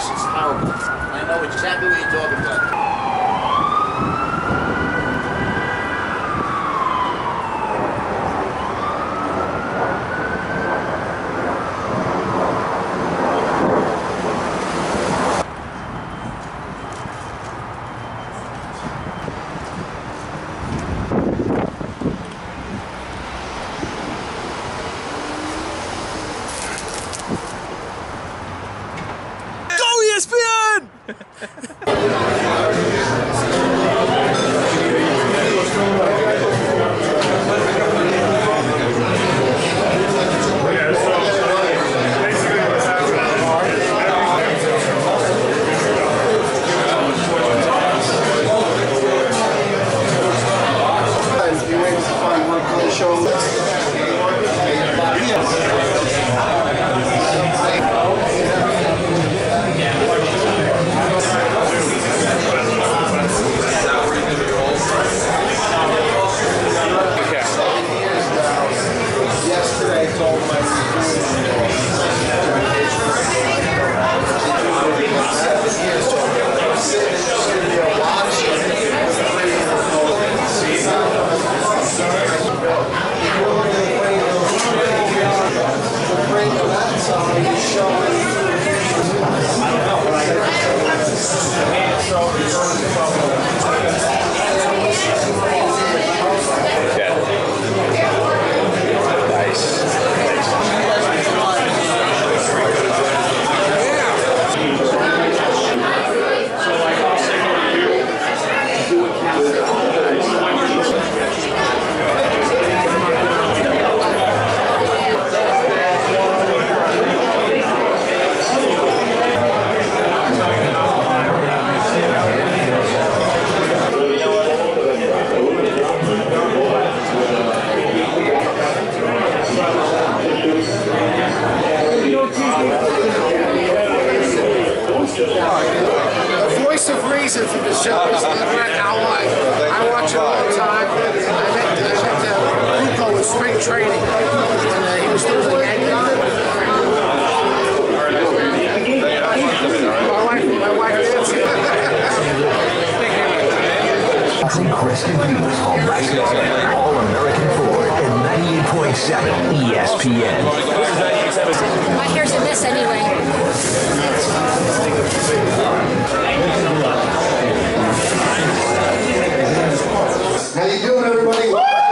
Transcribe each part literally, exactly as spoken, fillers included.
trash. It's horrible. I know exactly what you're talking about. E S P N! The voice of reason for the show is Brett Alwine. I watch it all the time. I met, I met uh, Ruco in spring training, and uh, he was doing the Yankee. My wife, my wife Nancy. Crested Views on Bicycle All-American Ford and ninety-eight point seven E S P N. My hair's a mess anyway. How you doing, everybody?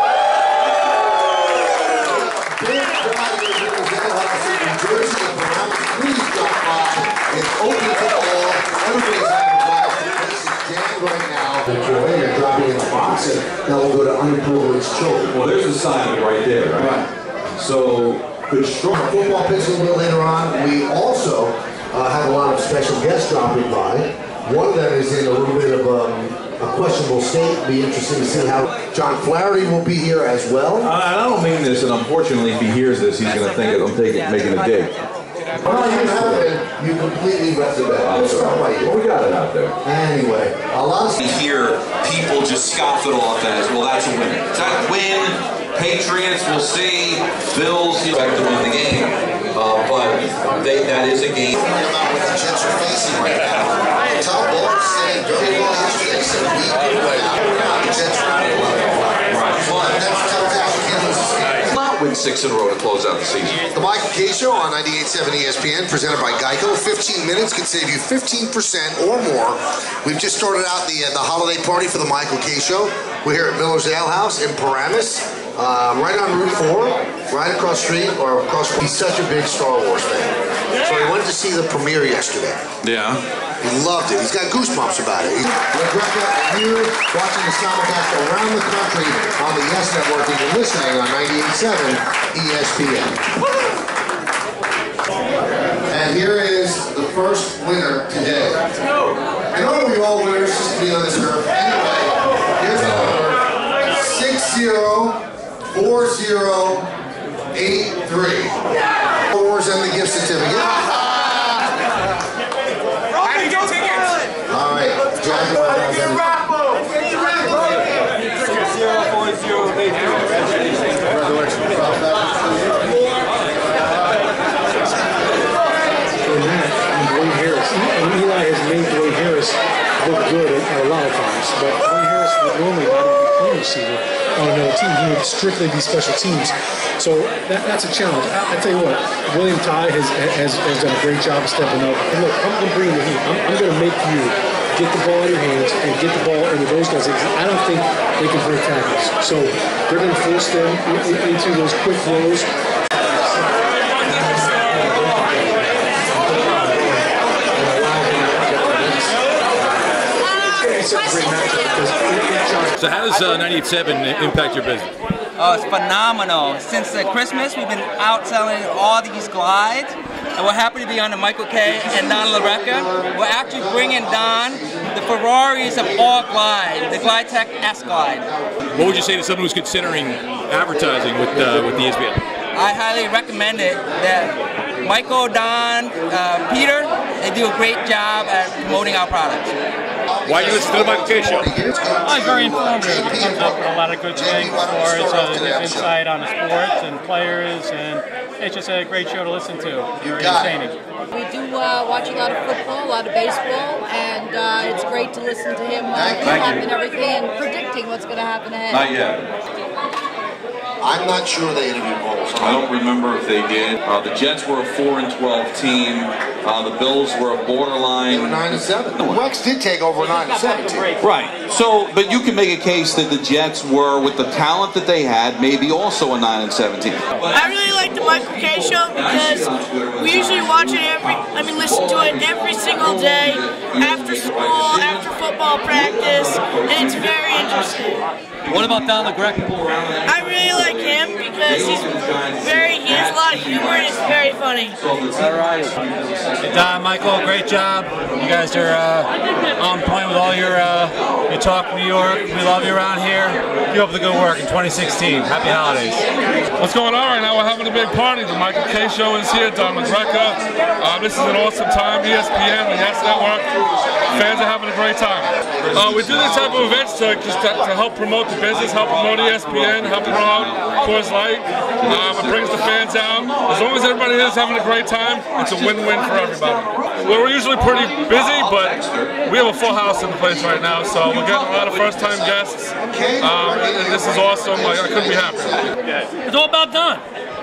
Big crowd here at Miller's Ale House in New Jersey and Bahamas. Please drop by. It's open to all. Everybody's having a blast. The place is jammed right now. Enjoy. You're dropping in the box, and now we'll go to unprivileged children. Well, there's a sign right there, right? Right. So, Good strong football picks a little bit later on. We also uh, have a lot of special guests dropping by. One of them is in a little bit of um, a questionable state. It'll be interesting to see how John Flaherty will be here as well. I, I don't mean this, and unfortunately, if he hears this, he's going to think I'm taking, making a dig. Well, you haven't. You completely read the bet. Let's start by you. Well, we got it out there. Anyway, a lot of here, people just scoff it off as, well, that's a win. It's not a win. Patriots, we'll see. Bills, you expect to win the game. Uh, but they, that is a game. About what the Jets are facing right now. Tom Bowles said very well yesterday, said we can win out. The Jets are going to win. Right. But that's tough out. You can't lose this game. Not win six in a row to close out the season. The Michael Kay Show on ninety-eight point seven E S P N, presented by Geico. fifteen minutes can save you fifteen percent or more. We've just started out the uh, the holiday party for the Michael Kay Show. We're here at Miller's Ale House in Paramus, uh, right on Route four, right across the street, or across. He's such a big Star Wars fan. So he went to see the premiere yesterday. Yeah. He loved it. He's got goosebumps about it. Rebecca, and you watching the simulcast around the country on the Yes Network, and you're listening on ninety-eight point seven E S P N. And here is the first winner today. I know we all winners just to be on this earth. Anyway, here's the number six zero four zero eight three. Wars and the gift certificate. All right, John. and Eli has made Dwayne Harris look good at, at a lot of times. But Dwayne Harris would normally not even be playing receiver on another team. He would strictly be special teams. So that, that's a challenge. I, I tell you what, William Ty has, has has done a great job of stepping up. And look, I'm, I'm bringing the heat. I'm, I'm going to make you get the ball in your hands and get the ball into those guys. I don't think they can break tackles. So they're going to force them into those quick throws. So how does uh, ninety-eight seven impact your business? Oh, it's phenomenal. Since uh, Christmas, we've been out selling all these glides, and we're happy to be on the Michael Kay and Don LaRecca. We're actually bringing Don the Ferraris of all glide, the GlideTech S Glide. What would you say to someone who's considering advertising with uh, with the E S P N? I highly recommend it. That Michael, Don, uh, Peter, they do a great job at promoting our products. Why do you listen to the Michael Kay Show? Oh, it's very informative. It comes up with a lot of good things as far as uh, his insight on the sports and players, and it's just a great show to listen to. Very entertaining. We do uh, watch a lot of football, a lot of baseball, and uh, it's great to listen to him uh, recapping everything and predicting what's going to happen ahead. Not yet. I'm not sure they interviewed Bowles. I don't remember if they did. Uh, the Jets were a four and twelve team. Uh, the Bills were a borderline. They were nine and seven. The Wex did take over a nine and seven team. Right. So, but you can make a case that the Jets were, with the talent that they had, maybe also a nine and seven team. I really like the Michael Kay Show because we usually watch it every. I mean, listen to it every single day after school, after football practice, and it's very interesting. What about Don LaGreca? I really like him because he's very, he has a lot of humor and it's very funny. All right. Hey Don, Michael, great job. You guys are uh, on point with all your uh, your talk New York. We love you around here. Keep up the good work in twenty sixteen. Happy holidays. What's going on right now? We're having a big party. The Michael Kay Show is here. Don LaGreca. Uh, this is an awesome time. E S P N, the Yes Network. Fans are having a great time. Uh, we do these type of events to just to, to help promote the business, help promote E S P N, help promote Coors Light. Um, it brings the fans out. As long as everybody is having a great time, it's a win-win for everybody. Well, we're usually pretty busy, but we have a full house in the place right now, so we're getting a lot of first-time guests, um, and, and this is awesome. Like, I couldn't be happier. It's all about Don.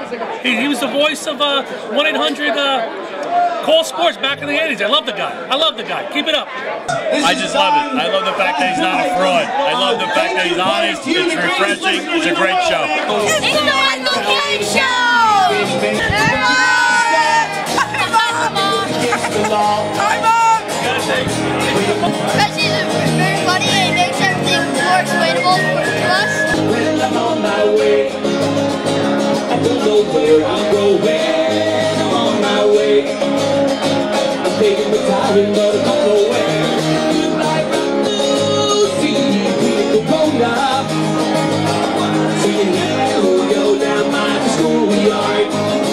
He, he was the voice of uh, one eight hundred uh, Call Sports back in the eighties. I love the guy. I love the guy. Keep it up. I just love it. I love the fact that he's not a fraud. I love the fact that he's honest. It's refreshing. It's a great show. It's the Michael Kay Show! Hi, Mom! She's very funny and makes everything more explainable to us. Well, I'm on my way. I don't know where I'm going. I'm on my way. I'm taking the time, but I'm nowhere. Goodbye, Lucy. We can go now. See you now. Go down my schoolyard.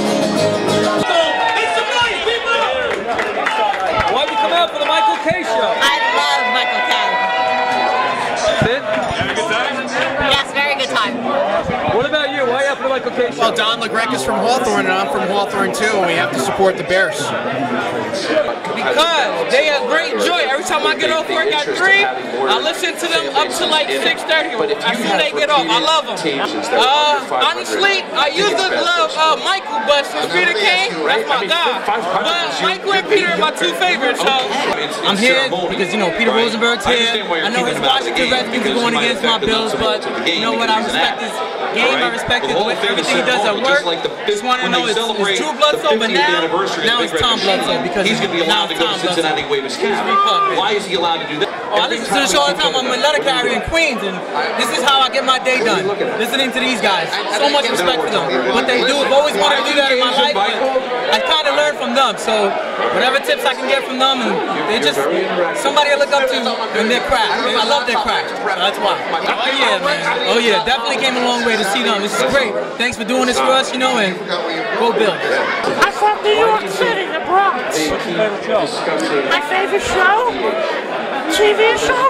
It's the night, people! Why'd you come out for the Michael Kay Show? I love Michael Kay. That's it? Have a good time? Yes, very good time. What about you? Why are you out for the Michael Kay Show? Well, Don LaGreca's from Hawthorne, and I'm from Hawthorne too, and we have to support the Bears. Because they have great joy. Every time I get off work at three, I listen to them up to like six thirty. As soon as they get off, I love them. Uh, honestly, I used to love uh, Michael, but since Peter came, that's my guy. But Michael and Peter are my two favorites. So I'm here because, you know, Peter Rosenberg's here. I know his Washington Redskins are going against my Bills, but you know what? I respect his game. I respect his, everything he does at work. Just want to know it's, it's Drew Bledsoe, but now, now it's Tom Bledsoe because he's going to be allowed to go to Cincinnati wave his cap. Why is he allowed to do that? Oh, I listen to the show all the time. I'm a letter carrier in Queens, and this is how I get my day done. Listening to these guys. So much respect for them. What they do, I've always wanted to do that in my life, but I kind of learned from them. So whatever tips I can get from them, and they just somebody I look up to in their craft. I love their craft. So that's why. Oh yeah, man. Oh yeah, definitely came a long way to see them. This is great. Thanks for doing this for us, you know, and go Bills. I'm from New York City, the Bronx. What's your favorite show? My favorite show? T V show?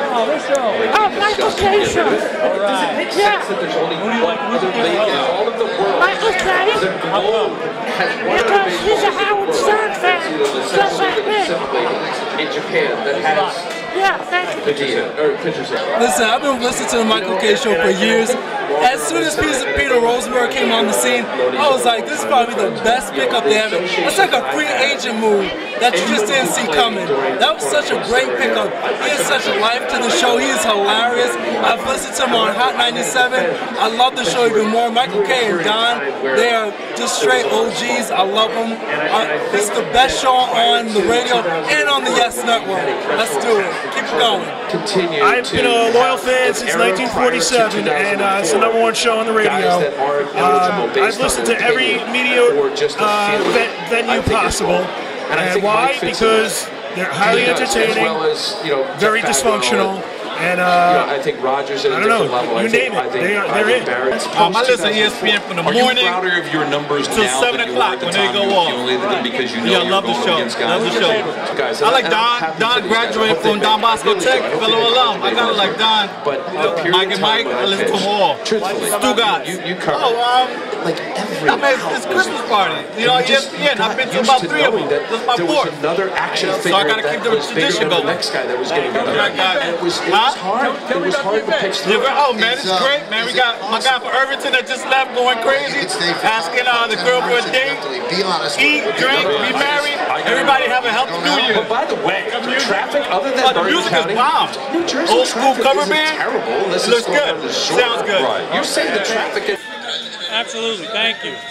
Oh, Michael K. Show. All right. Yeah. There's only one other lady in all of the world. Michael K. Because he's a Howard Stern fan, just like me. In Japan that has. Yeah, thank you. Listen, I've been listening to the Michael K. Show for years. As soon as Peter Rosenberg came on the scene, I was like, this is probably the best pickup they ever. It's like a free agent move that you just didn't see coming. That was such a great pickup. He has such a life to the show. He is hilarious. I've listened to him on Hot ninety-seven. I love the show even more. Michael K. and Don, they are just straight O Gs. I love them. Uh, it's the best show on the radio and on the Yes Network. Let's do it. Keep it going. Continue. I've been a loyal fan since nineteen forty-seven, and uh, it's the number one show on the radio. Um, I've listened to every media uh, ve- venue possible. And why? Because they're highly entertaining, very dysfunctional. And uh, I think Rogers at a I don't different know. level. You name it. They are, they're in. Um, I listen to E S P N from the Are morning you prouder of your numbers till now seven than you o'clock were when at the they time go you off. accumulated them because you know Yeah, I you're love the going show. against Love the guys? show. Guys, I like and I'm Don. happy Don for you guys. I graduated hope from they Don make it. Bosco I hope Tech, they do. fellow alum. I gotta like Don. But a period Mike of and time Mike, when I I listen to pitched, them all. truthfully, Two guys. You, you covered Oh, um, like every I mean, it's Christmas party. You know, E S P N. I've been to about three of them. This is my there fourth. was another action So figure I gotta that keep the was bigger tradition than the going. next guy that was getting better. Right, guy. It was, it Huh? was hard. It was hard to pitch through. Oh man, it's great, man. We got my guy from Irvington that just left going crazy, asking uh, the girl for a date, eat, drink, be married. Everybody have a healthy New Year. But by the way, traffic other than Oh, the Bergen music County, is bomb. New Jersey Old school traffic cover isn't band. terrible. Unless Looks it's good. Sounds good. Right. You're saying the traffic is. Absolutely. Thank you.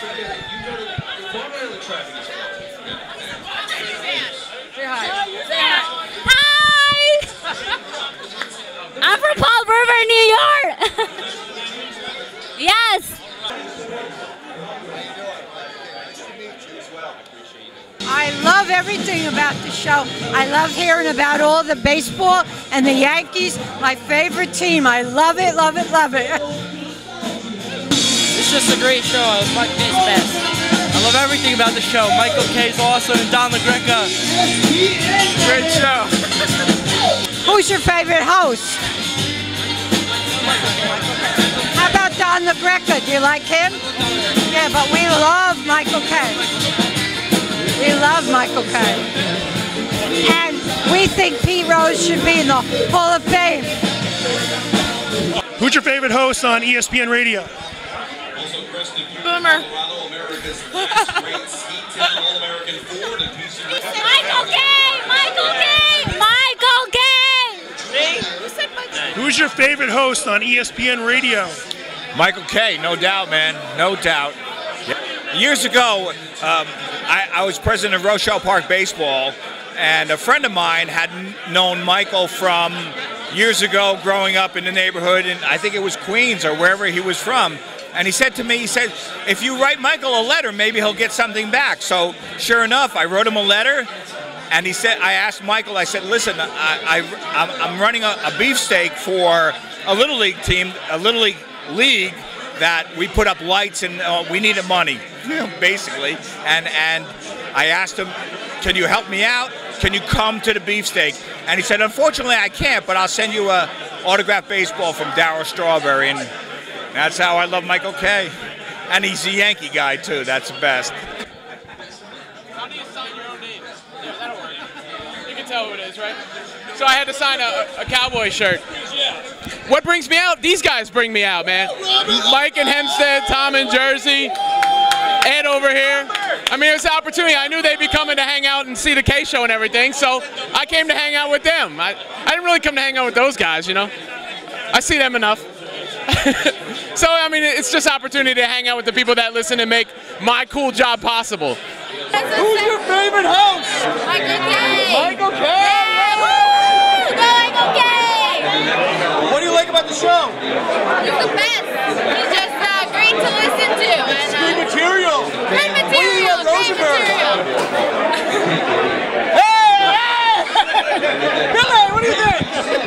Say hi. Say hi. I'm from Fall River, New York. Yes. I love everything about the show. I love hearing about all the baseball and the Yankees, my favorite team. I love it, love it, love it. It's just a great show. Mike K's best. I love everything about the show. Michael K's awesome. Don LaGreca. Great show. Who's your favorite host? How about Don LaGreca? Do you like him? Yeah, but we love Michael K. We love Michael K. And we think Pete Rose should be in the Hall of Fame. Who's your favorite host on E S P N Radio? Boomer. Michael K! Michael K! Michael K! Me? Who said Michael? Who's your favorite host on E S P N Radio? Michael K, no doubt, man, no doubt. Years ago, um, I, I was president of Rochelle Park Baseball, and a friend of mine had known Michael from years ago growing up in the neighborhood, and I think it was Queens or wherever he was from. And he said to me, he said, if you write Michael a letter, maybe he'll get something back. So sure enough, I wrote him a letter, and he said, I asked Michael, I said, listen, I, I, I'm, I'm running a, a beefsteak for a Little League team, a Little League league that we put up lights and uh, we needed money, basically. And, and I asked him, can you help me out? Can you come to the beefsteak? And he said, unfortunately, I can't, but I'll send you a autographed baseball from Darryl Strawberry. And that's how I love Michael K. And he's a Yankee guy, too. That's the best. How do you sign your own name? Yeah, that'll work. You can tell who it is, right? So I had to sign a, a Cowboy shirt. What brings me out? These guys bring me out, man. Mike and Hempstead, Tom in Jersey, Ed over here. I mean, it's an opportunity. I knew they'd be coming to hang out and see the K show and everything, so I came to hang out with them. I, I didn't really come to hang out with those guys, you know. I see them enough. So, I mean, it's just opportunity to hang out with the people that listen and make my cool job possible. Who's your favorite host? Michael K. Michael K. Yeah, woo! Go Michael K. What do you like about the show? He's the best. He's just uh, great to listen to. And, uh, Good material. Great material. What do you Great love material. Hey! Hey! Billy, what do you think?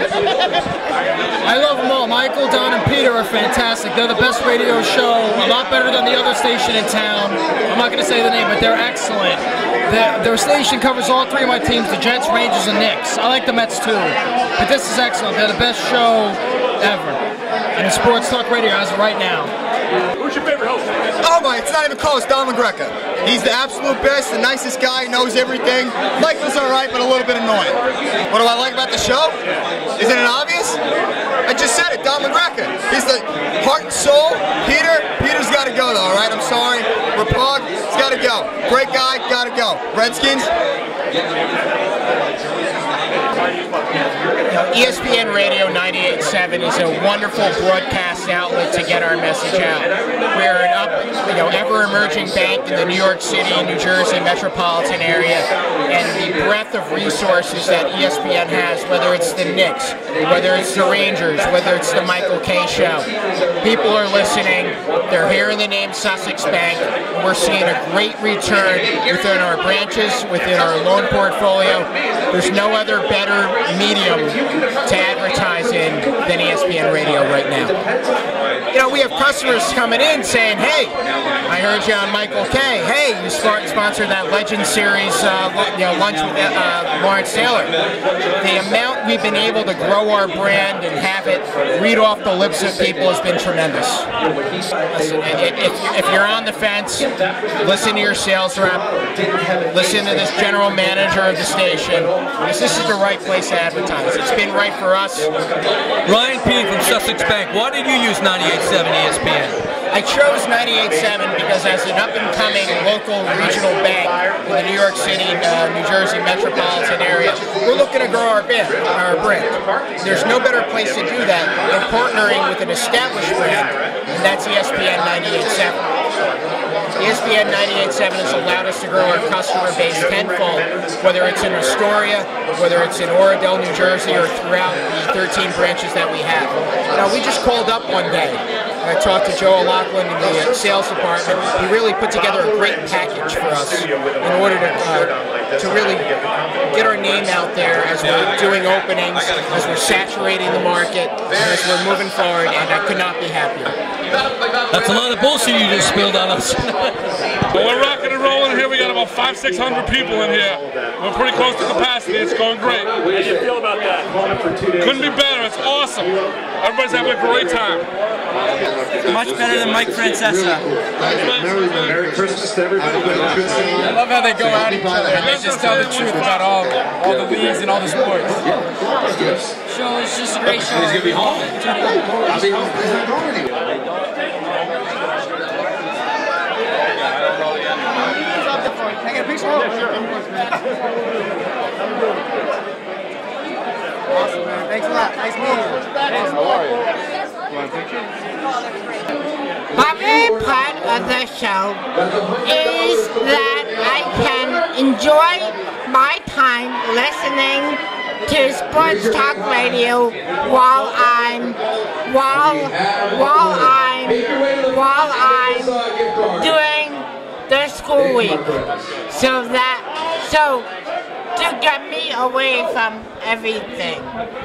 I love them all. Michael, Don, and Peter are fantastic. They're the best radio show, a lot better than the other station in town. I'm not going to say the name, but they're excellent. the, their station covers all three of my teams, the Jets, Rangers, and Knicks. I like the Mets too, but this is excellent. They're the best show ever in sports talk radio as of right now. Who's your favorite host? Oh my, it's not even close, Don LaGreca. He's the absolute best, the nicest guy, knows everything. Michael's alright, but a little bit annoying. What do I like about the show? Isn't it obvious? I just said it, Don LaGreca. He's the heart and soul. Peter, Peter's got to go though, alright? I'm sorry. Rapog, he's got to go. Great guy, got to go. Redskins? You know, E S P N Radio ninety-eight point seven is a wonderful broadcast outlet to get our message out. We're an up, you know, ever-emerging bank in the New York City, New Jersey metropolitan area, and the breadth of resources that E S P N has, whether it's the Knicks, whether it's the Rangers, whether it's the Michael Kay Show. People are listening. They're hearing the name Sussex Bank. We're seeing a great return within our branches, within our loan portfolio. There's no other better medium to advertise in than E S P N Radio right now. You know, we have customers coming in saying, hey, I heard you on Michael Kay. Hey, you sponsored that Legend Series uh, you know, lunch with uh, Lawrence Taylor. The amount we've been able to grow our brand and have it read off the lips of people has been tremendous. Listen, if, if you're on the fence, listen to your sales rep, listen to this general manager of the station, because this is the right place to advertise. It's been right for us. Ryan P. from Sussex Bank, why did you use ninety-eight point seven E S P N? I chose ninety-eight point seven because as an up-and-coming local regional bank in the New York City, uh, New Jersey metropolitan area, we're looking to grow our brand, our brand. There's no better place to do that than partnering with an established brand, and that's E S P N ninety-eight point seven. E S P N ninety-eight point seven has allowed us to grow our customer base tenfold, whether it's in Astoria, whether it's in Oradell, New Jersey, or throughout the thirteen branches that we have. Now, we just called up one day. I talked to Joe O'Loughlin in the sales department. He really put together a great package for us in order to uh, to really get our name out there as we're doing openings, as we're saturating the market, and as we're moving forward, and I could not be happier. That's a lot of bullshit you just spilled on us. Well, we're rocking and rolling here. We got about five, six hundred people in here. We're pretty close to capacity. It's going great. How do you feel about that? Couldn't be better. It's awesome. Everybody's having a great time. Much better than Mike Francesa. Merry Christmas to everybody. I love how they go at each other and they just tell the truth about all, all the leagues and all the sports. Show is just a great show. He's going to be home. I'll be home. Can I get a picture? Awesome, man. Thanks a lot. Nice meeting you. How are you? My favorite part of the show is that I can enjoy my time listening to sports talk radio while I'm while while I'm while I'm doing the school week. So that so to get me away from everything.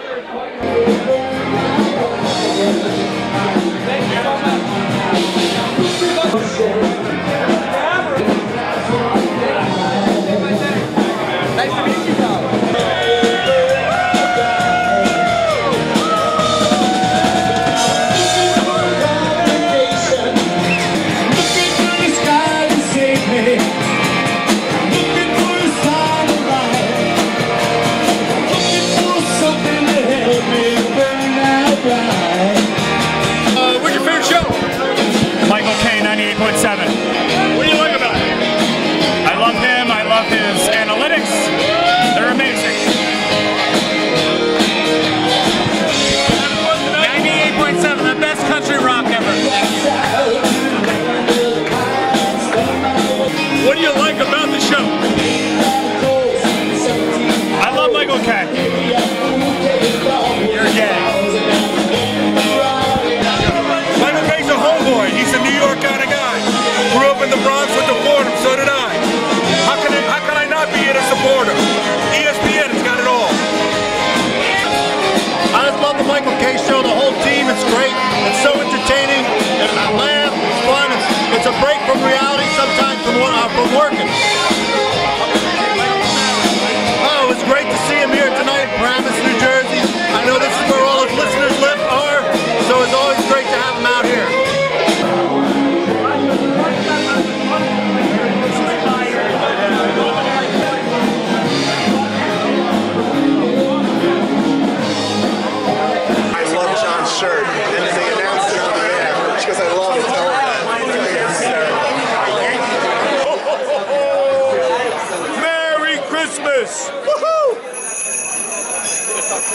Nice to meet you, Tom. It's a break from reality sometimes from, uh, from working.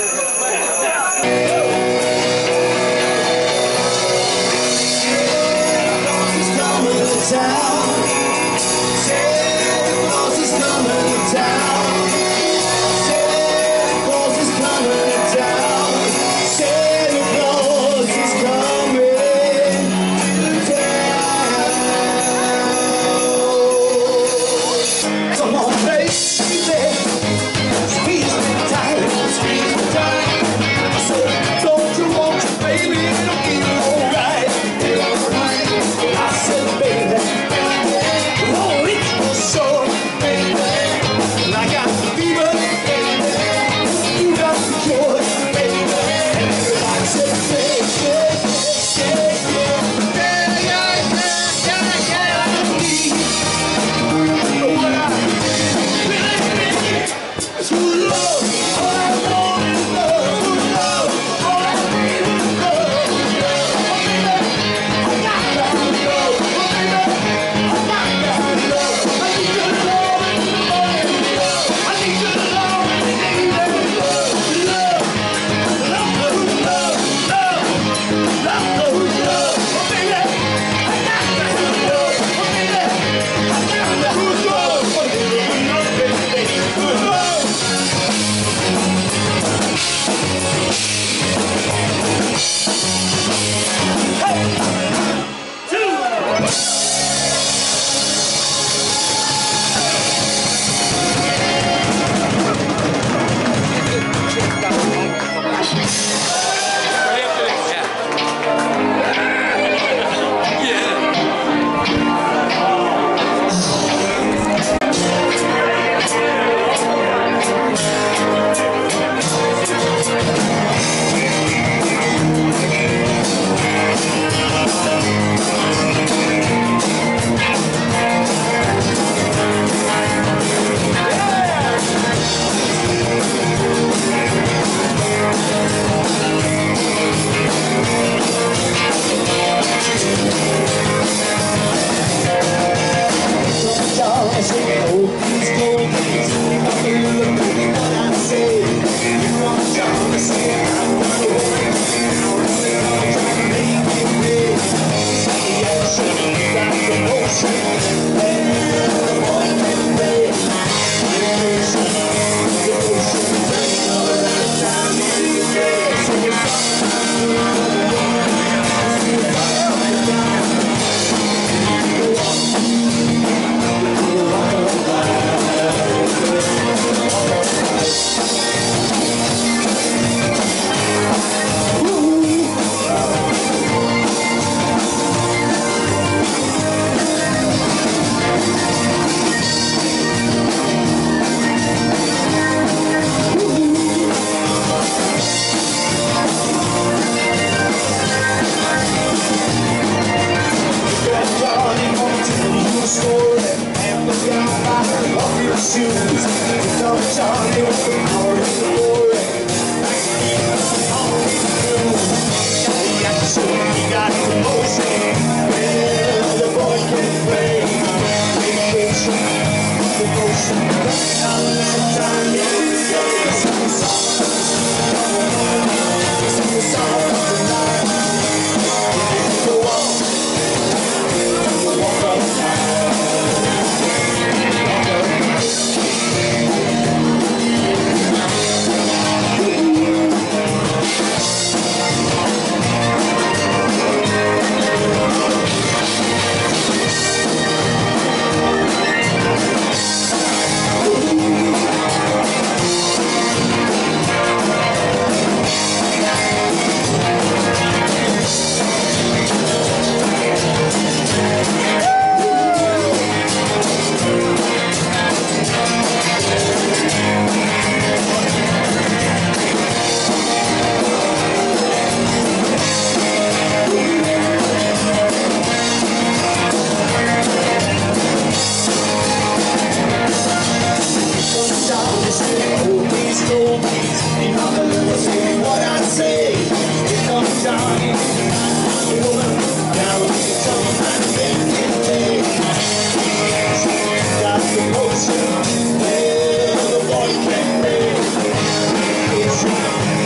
Thank you.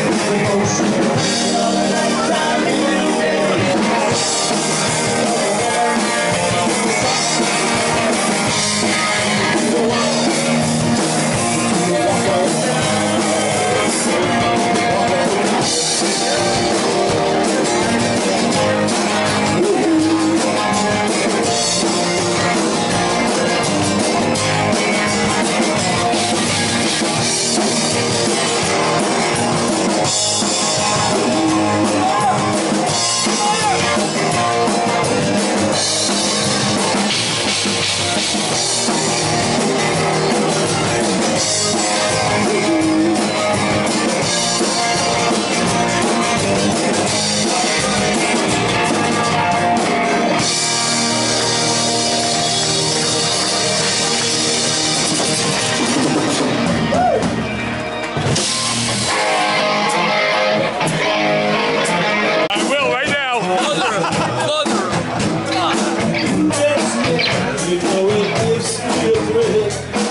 I will right now. You know it gives me a thrill.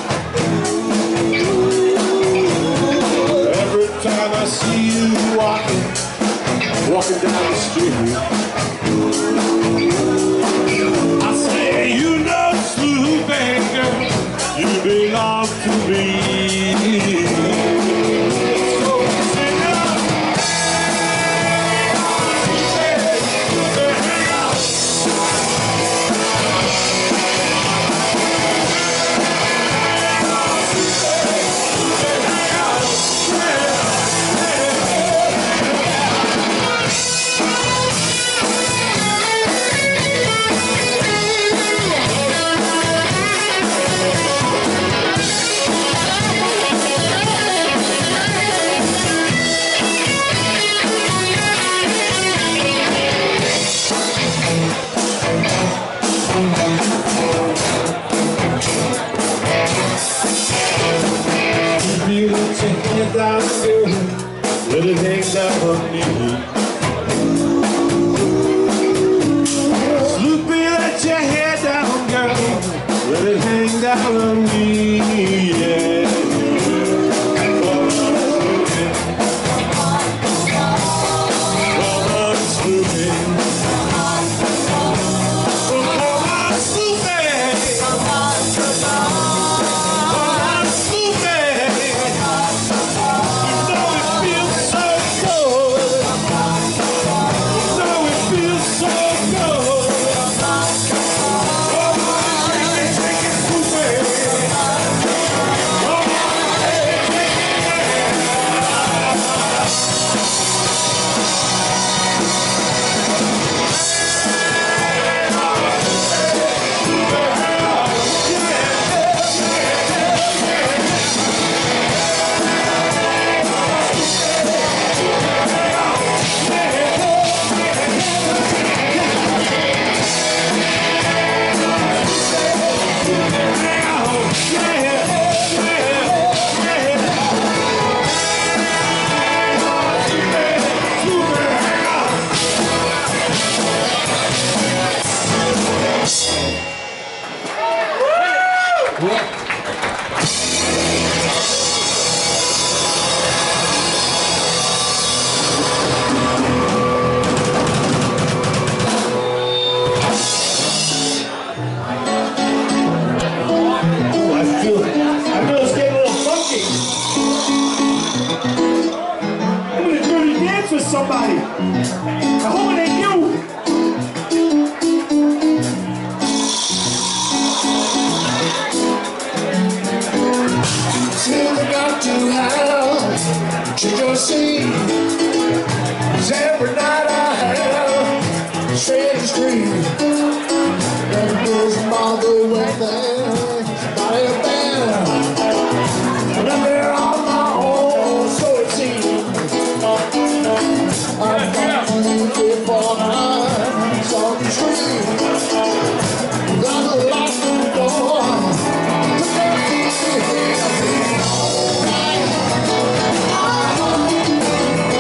Every time I see you walking, walking down the street, I say, you know, Sloopy girl, you belong to me. So sing out. You let your head down, girl, let it hang down on me. Sloopy, let your head down, girl, let it hang down on me, yeah. Come on, Sloopy. Come on, Sloopy. Come on, Sloopy. Come on, Sloopy. You know it feels so good. You know it feels so good. Come on, take it, take it, Sloopy. Come on, take it, take somebody. I hope it ain't you. Till I got to have to go see. 'Cause every night I have straight to street. Never goes mother with them. Not a band. And I'm there on my own, so it seems. I'm falling before I'm on the street. Got a lock in the door. To get me all night.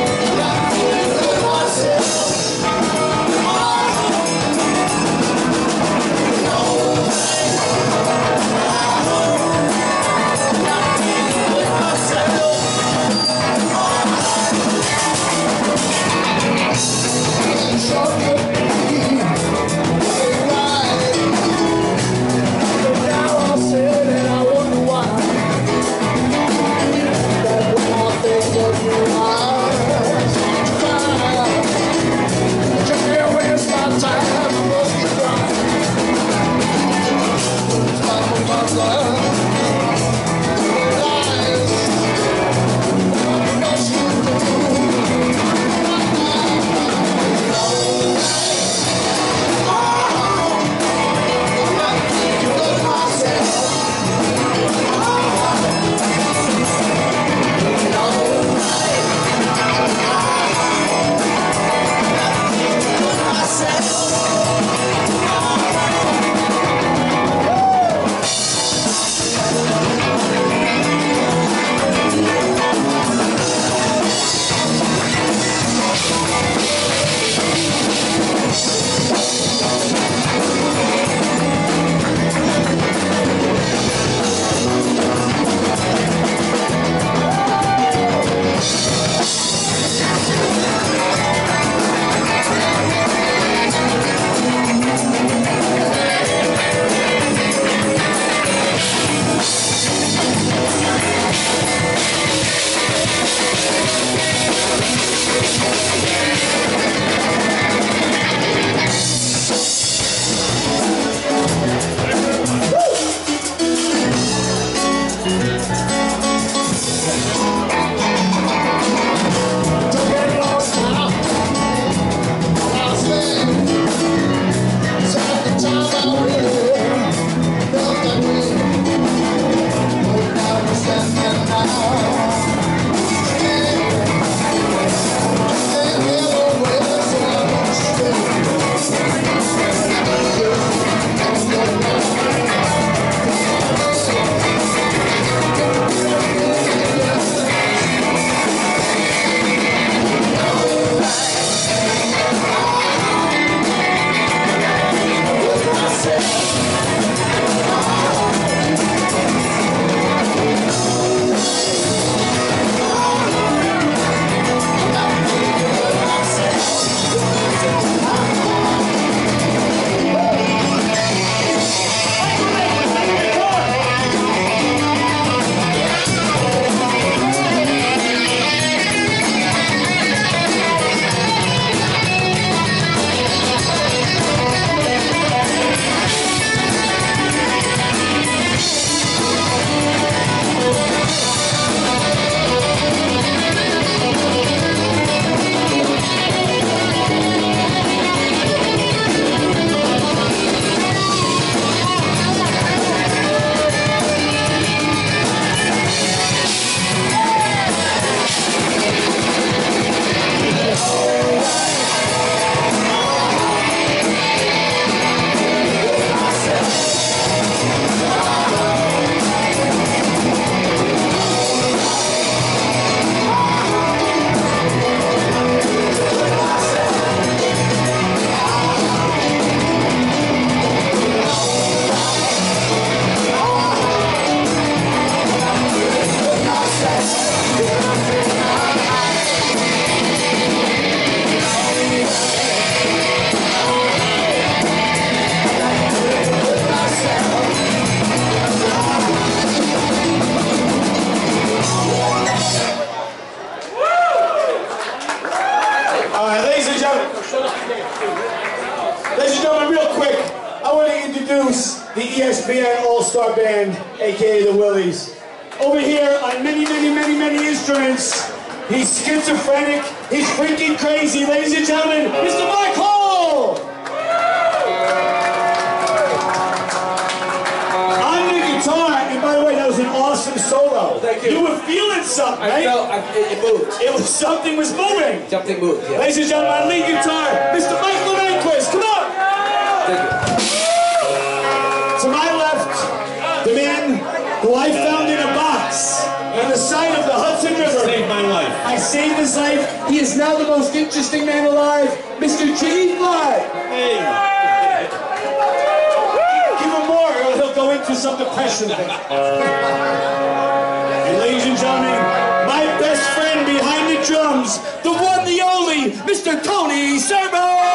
Ladies and gentlemen, real quick, I want to introduce the E S P N All-Star Band, aka the Willies. Over here on many, many, many, many instruments, he's schizophrenic, he's freaking crazy. Ladies and gentlemen, Mister Mike Hall! On the guitar, and by the way, that was an awesome solo. Thank you. You were feeling something, right? I felt, I, it, it moved. It was, something was moving. Something moved, yeah. Ladies and gentlemen, on lead guitar, Mister Mike Levenquist, come on! Thank you. To my left, the man who I found in a box on the side of the Hudson River. Saved my life. I saved his life. He is now the most interesting man alive, Mister Jimmy Fly. Hey. Give him more, or he'll go into some depression thing. And ladies and gentlemen, my best friend behind the drums, the one, the only, Mister Tony Servo.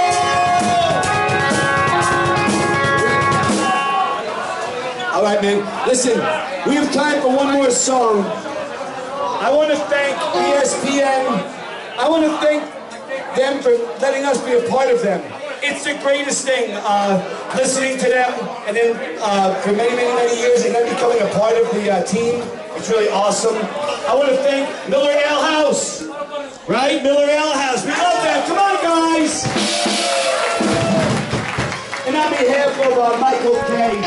All right, man. Listen, we have time for one more song. I want to thank E S P N. I want to thank them for letting us be a part of them. It's the greatest thing, uh, listening to them, and then uh, for many, many, many years, and then becoming a part of the uh, team. It's really awesome. I want to thank Miller Ale House. Right? Miller Ale House. We love that. Come on, guys. And on behalf of uh, Michael K.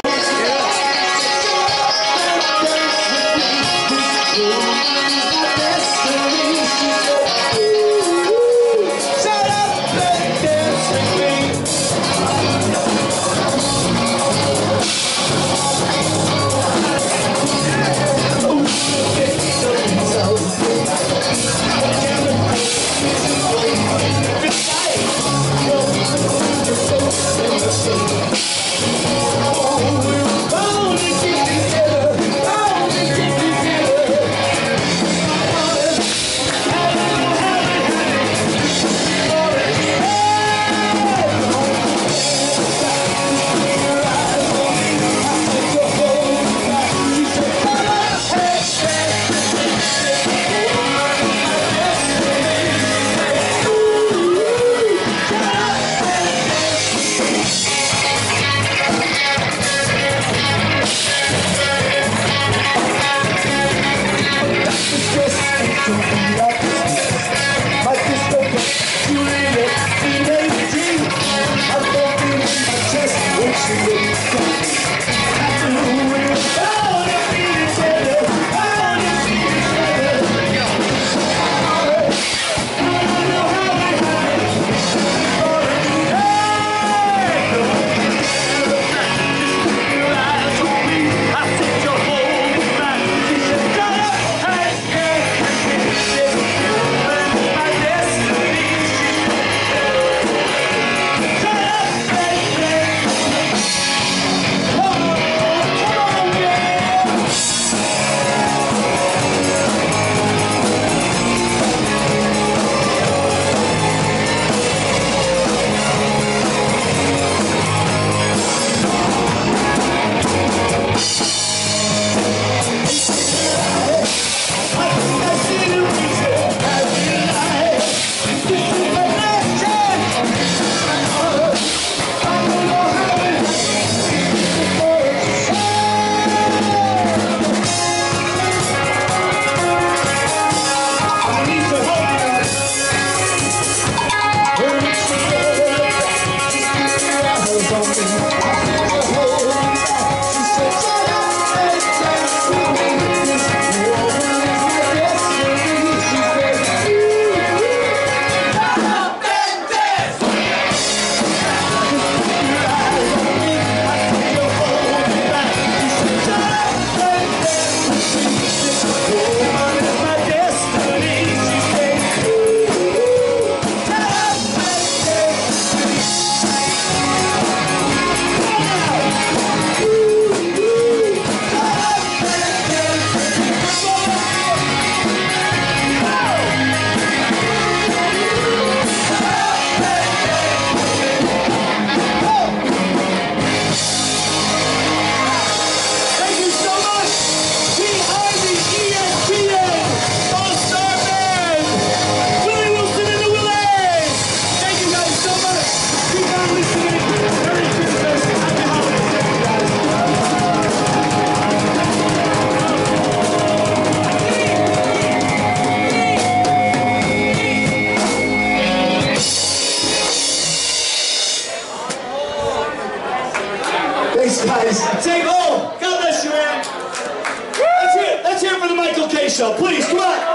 take home. God bless you, man. Let's hear, let's hear it for the Michael K. Show, please. Come on.